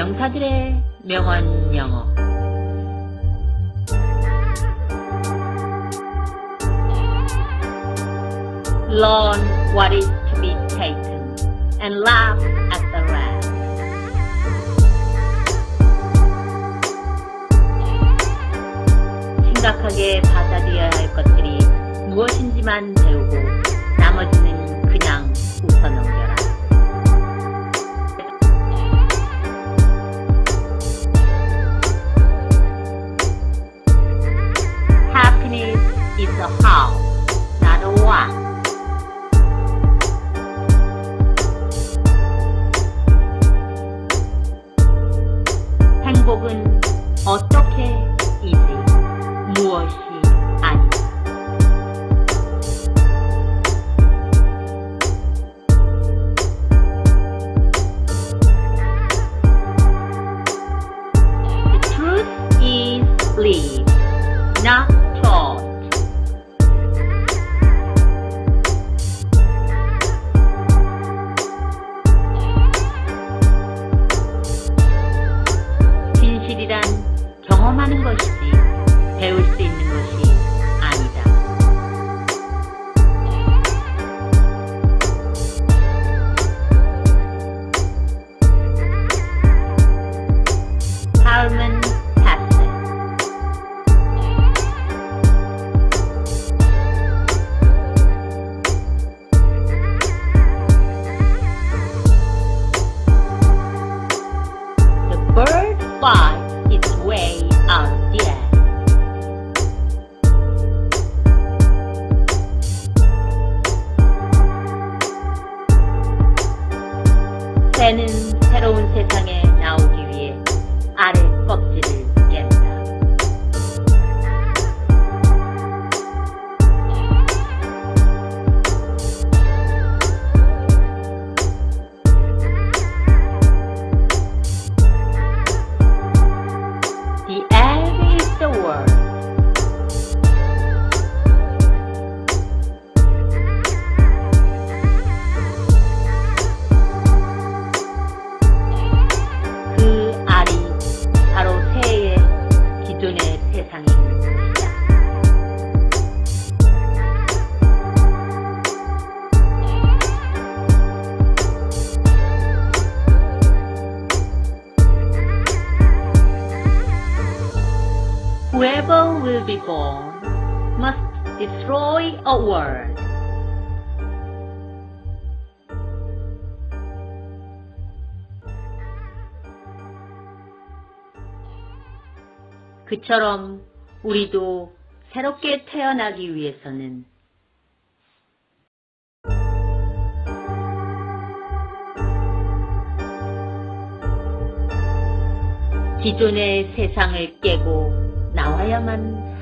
명사들의 명언 영어. Learn what is to be taken and laugh at the rest. 심각하게 받아들여야 할 것들이 무엇인지만 배우고 나머지는 그냥 웃어 넘겨라. Happiness is a how, not a what. 행복은 어떻게 이지 무엇이 아니다. The truth is believed, not taught. 진실이란 경험하는 것이지 배울 수 있는 것이 아니다. 다음은 past. The bird flies its way out of the air. 새는 새로운 세상에 나오기 위해 아래 껍질을 깬다. The egg is the world. 그 알이 바로 새의 기존의 세상인 것이다. Whoever will be born must destroy a world. 그처럼 우리도 새롭게 태어나기 위해서는 기존의 세상을 깨고 나와야만